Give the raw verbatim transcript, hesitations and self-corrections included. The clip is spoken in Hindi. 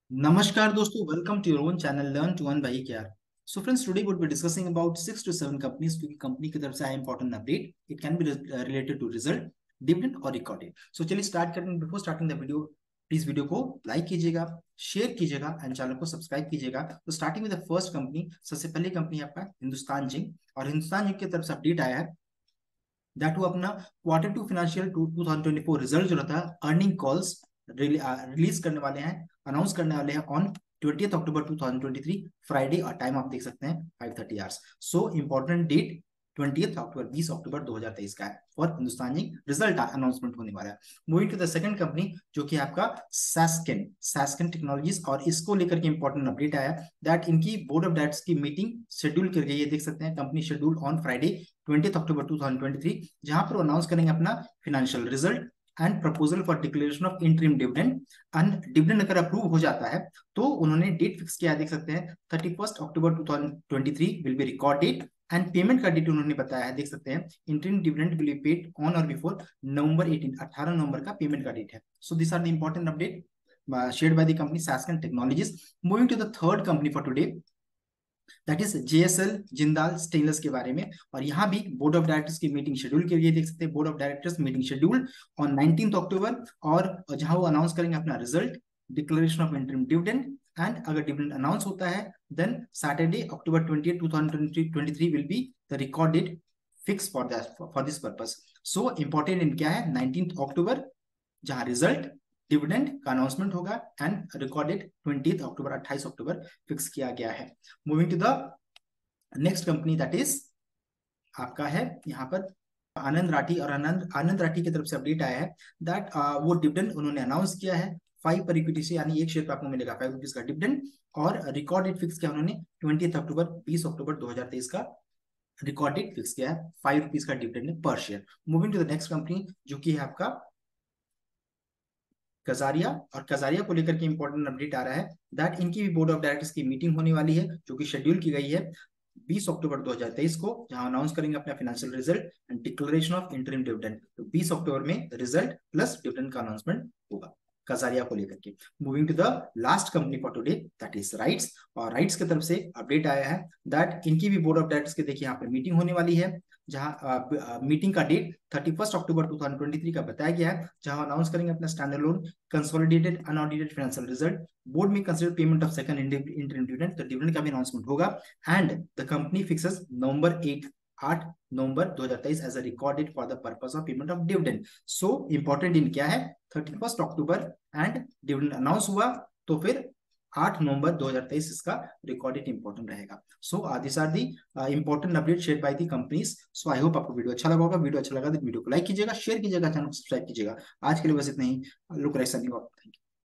नमस्कार दोस्तों, welcome to your own channel learn to earn by KR. So friends, today would be discussing about six to seven companies, क्योंकि कंपनी की तरफ से आया important update. It can be related to result, dividend और रिकॉर्डेड। सो चलिए स्टार्ट करते हैं। Before starting the video, please video को लाइक कीजिएगा, शेयर कीजिएगा एंड चैनल को सब्सक्राइब कीजिएगा। तो starting with the first company, सबसे पहली कंपनी आपका हिंदुस्तान जिंक। और हिंदुस्तान जिंक की तरफ से अपडेट आया है दैट वो अपना quarter two financial two thousand twenty four result जो रहता है अर्निंग कॉल्स रिलीज करने वाले हैं, अनाउंस करने वाले हैं on twentieth October two thousand twenty three Friday. और टाइम आप देख सकते हैं five thirty hours. So important date twentieth October बीस अक्टूबर दो हज़ार तेईस का है और हिंदुस्तान जिंक रिजल्ट अनाउंसमेंट होने वाला है। Moving to the second company जो कि आपका सैस्केन सैस्केन टेक्नोलॉजीज, और इसको लेकर के इंपॉर्टेंट अपडेट आया दैट इनकी बोर्ड ऑफ डायरेक्टर्स की मीटिंग शेड्यूल कर गई है। देख सकते हैं company schedule on Friday twentieth October two thousand twenty three, जहां पर अनाउंस करेंगे अपना financial result and proposal for declaration of interim dividend. And dividend अगर अप्रूव हो जाता है तो उन्होंने डेट फिक्स किया, देख सकते हैं thirty first October two thousand twenty three will be record date. And payment का डेट उन्होंने बताया है, देख सकते हैं interim dividend will be paid on और बिफोर नवंबर एटीन, अठारह नवंबर का पेमेंट का डेट है। So this are the important update shared by the company Sasken Technologies. Moving to the third company for today, that is JSL Jindal stainless के बारे में। और यहाँ भी बोर्ड ऑफ डायरेक्टर्स की मीटिंग शेड्यूल की गई, देख सकते हैं board of directors meeting schedule on nineteen October, और जहां वो अनाउंस करेंगे अपना result, declaration of interim dividend. And अगर डिविडेंड अनाउंस होता है then Saturday October twenty two thousand twenty three will be the record date fix for that for this purpose. So important इन क्या है, नाइनटीन अक्टूबर जहां रिजल्ट डिविडेंड का अनाउंसमेंट होगा एंड रिकॉर्डेड ट्वेंटियथ अक्टूबर, अट्ठाईस अक्टूबर फिक्स किया गया है। Moving to the next company that is आपका है यहाँ पर आनंद राठी। और आनंद आनंद राठी की तरफ से अपडेट आया है दैट वो डिविडेंड उन्होंने अनाउंस किया है फाइव पर इक्विटी से, यानी एक शेयर पर आपको मिलेगा फाइव रुपीज का डिविडेंड। और रिकॉर्ड डेट फिक्स किया उन्होंने ट्वेंटियथ अक्टूबर बीस अक्टूबर दो हजार तेईस का रिकॉर्ड डेट फिक्स किया है, फाइव रुपीज का dividend per share. Moving to the next company जो कि है आपका कजारिया। और कजारिया को लेकर के इंपॉर्टेंट अपडेट आ रहा है दैट इनकी भी बोर्ड ऑफ डायरेक्टर्स की मीटिंग होने वाली है जो कि शेड्यूल की गई है बीस अक्टूबर दो हज़ार तेईस को, जहां अनाउंस करेंगे अपना financial result and declaration of interim dividend. तो बीस अक्टूबर में रिजल्ट प्लस डिविडेंड का अनाउंसमेंट होगा कजारिया को लेकर के। Moving to the last company for today that is RITES. और राइट्स की तरफ से अपडेट आया है दैट इनकी भी बोर्ड ऑफ डायरेक्टर्स की देखिए यहाँ पर मीटिंग होने वाली है, जहां मीटिंग का date thirty first October two thousand twenty three का बताया गया है, जहां अनाउंस करेंगे अपना standalone consolidated unaudited financial result. Board में consider payment of second interim dividend, तो डिविडेंड का भी अनाउंसमेंट होगा। And the company fixes November eight आठ नवंबर दो हजार तेईस as a record date for the purpose of payment of dividend. So important दिन क्या है, thirty first October and dividend announce हुआ तो फिर आठ नवंबर दो हज़ार तेईस इसका रिकॉर्ड डेट इंपॉर्टेंट रहेगा। So this are the important update share by the companies. So I hope आपको वीडियो अच्छा लगा होगा। वीडियो अच्छा लगा तो वीडियो को लाइक कीजिएगा, शेयर कीजिएगा, चैनल को सब्सक्राइब कीजिएगा। आज के लिए बस इतना ही। लुक रहे। Thank you.